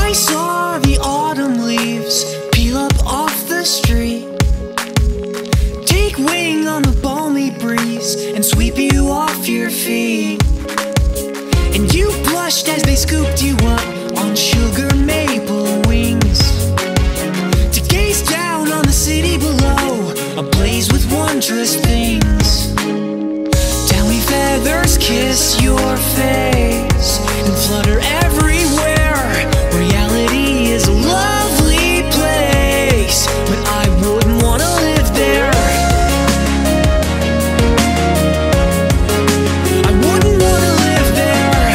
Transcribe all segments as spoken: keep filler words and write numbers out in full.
I saw the autumn leaves peel up off the street, take wing on the balmy breeze and sweep you off your feet. And you blushed as they scooped you up on sugar maple wings, to gaze down on the city below, ablaze with wondrous things. Downy feathers kiss your face and flutter everywhere. Reality is a lovely place, but I wouldn't want to live there. I wouldn't want to live there.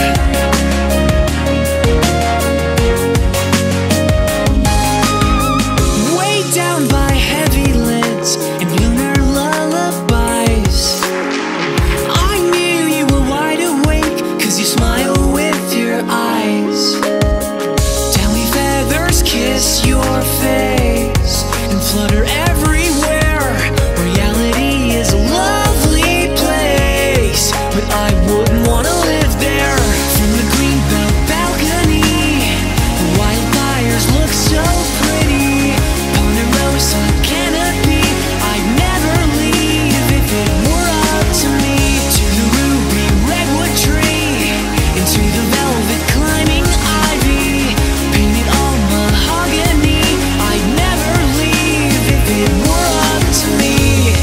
Way down by heavy lids and lunar lullabies, I knew you were wide awake, 'cause you smile with your eyes. Downy feathers kiss your face and flutter everywhere. Reality is a lovely place, but I wouldn't want to live there. From the greenbelt balcony, the wildfires look so pretty. Ponderosa canopy, I'd never leave if it were up to me. To the ruby redwood tree, into the velvet climbing ivy, painted all mahogany, I'd never leave if it were up to me.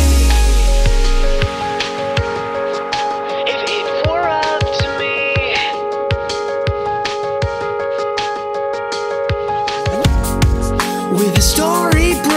If it were up to me. With a story